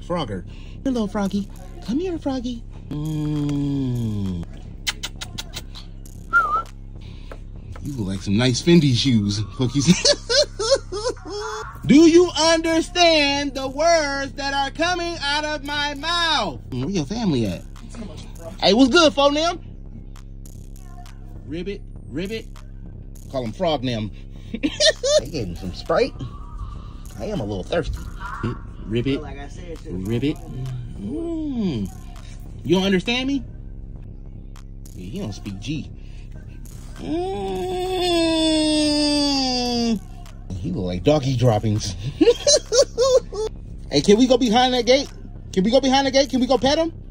Frogger. Here, little froggy. Come here, froggy. You look like some nice Fendi shoes, Cookies. Do you understand the words that are coming out of my mouth? Where your family at? Hey, what's good, for them? Ribbit, ribbit. Call them frog them. They gave him some Sprite. I am a little thirsty. Ribbit, like I said, ribbit. You don't understand me? Yeah, he don't speak G. He look like doggy droppings. Hey, can we go behind that gate? Can we go behind the gate? Can we go pet him?